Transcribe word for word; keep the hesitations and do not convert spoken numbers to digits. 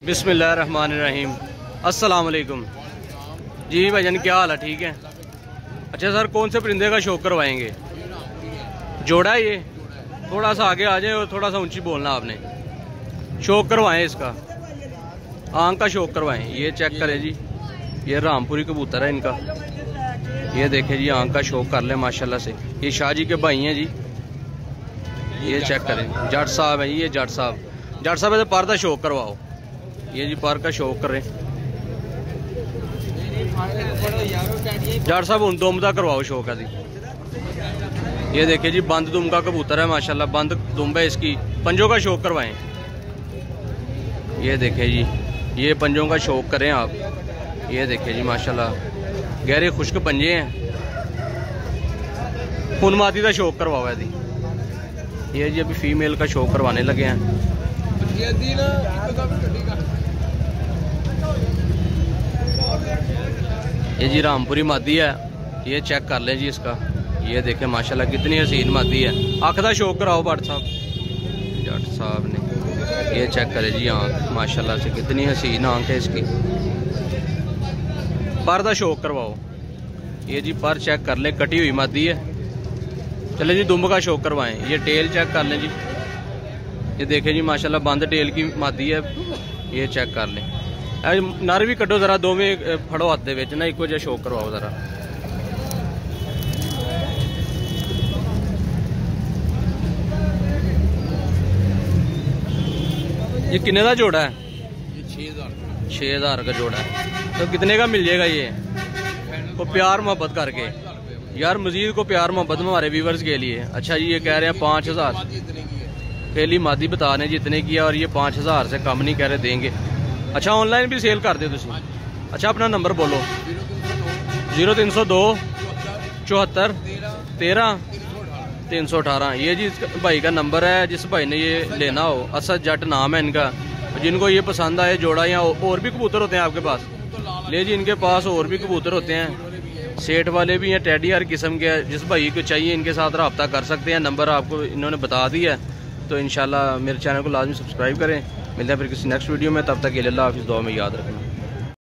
बिस्मिल्लाहिर्रहमानिर्रहीम। अस्सलाम वालेकुम जी भाईजान, क्या हाल है? ठीक है। अच्छा सर, कौन से परिंदे का शौक करवाएंगे? जोड़ा है ये? थोड़ा सा आगे आ जाए और थोड़ा सा ऊंची बोलना आपने। शौक करवाएं इसका, आंख का शौक करवाएं। ये चेक करें जी, ये रामपुरी कबूतर है इनका। ये देखें जी, आंख का शौक कर ले माशाल्लाह से। ये शाह जी के भाई हैं जी। ये चेक करें, जट साहब है ये। जट साहब जट साहब है, पर का शौक करवाओ। ये जी पर का शौक करें जट साहब। हूँ दुम का करवाओ शौक है जी। ये देखिए जी, बंद दुम का कबूतर है माशाल्लाह। बंद दुम है इसकी। पंजों का शौक करवाएं। ये देखिए जी, ये पंजों का शौक करें आप। ये देखिए जी माशाल्लाह, गहरे खुश्क पंजे हैं। खून मादी का शौक करवाओ है जी। ये जी अभी फीमेल का शौक करवाने लगे हैं। ये जी रामपुरी मादी है। ये चेक कर लें जी इसका। ये देखें माशाल्लाह कितनी हसीन मादी है। आँख का शौक कराओ भट्ट साहब। जट साहब ने ये चेक करे जी, आँख माशाल्लाह से कितनी हसीन आँख है इसकी। पर का शौक करवाओ। ये जी पर चेक कर ले, कटी हुई मादी है। चले जी दुम्ब का शौक करवाएं। ये टेल चेक कर लें जी। ये देखें जी माशाल्लाह, बंद टेल की मादी है। ये चेक कर लें। नर भी कटो जरा, दो में फड़ो हाथ दे ना, इको जिहा शौक करवाओ जरा। ये कितने का जोड़ा है? छः हजार का जोड़ा है। तो कितने का मिल जाएगा ये? को प्यार मोहब्बत करके यार, मजीद को प्यार मोहब्बत में हमारे व्यूवर्स के लिए। अच्छा जी, ये कह रहे हैं पाँच हजार पहली मादी बता रहे जितने की है, और ये पाँच हजार से कम नहीं कह रहे देंगे। अच्छा, ऑनलाइन भी सेल कर दे तुम? अच्छा, अपना नंबर बोलो। जीरो तीन सौ दो चौहत्तर तेरह तीन सौ अठारह। ये जी भाई का नंबर है, जिस भाई ने ये लेना हो। असद जट नाम है इनका। जिनको ये पसंद आए जोड़ा, या और भी कबूतर होते हैं आपके पास, ले जी इनके पास और भी कबूतर होते हैं। सेठ वाले भी हैं, टेडी हर किस्म के। जिस भाई को चाहिए इनके साथ रब्ता कर सकते हैं। नंबर आपको इन्होंने बता दिया है। तो इंशाल्लाह मेरे चैनल को लाजमी सब्सक्राइब करें। मिलते हैं फिर किसी नेक्स्ट वीडियो में। तब तक के लिए अल्लाह हाफिज़, दुआ में याद रखना।